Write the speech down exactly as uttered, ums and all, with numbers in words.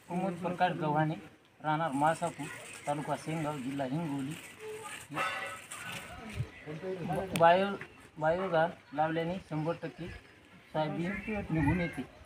प्रमोद प्रकाश गव्हाणे, राहणार माळसापूर, तालुका सेनगाव, जिल्हा हिंगोली. बायो बायोगार लावल्याने शंभर टक्के सोयाबीन निघून येते.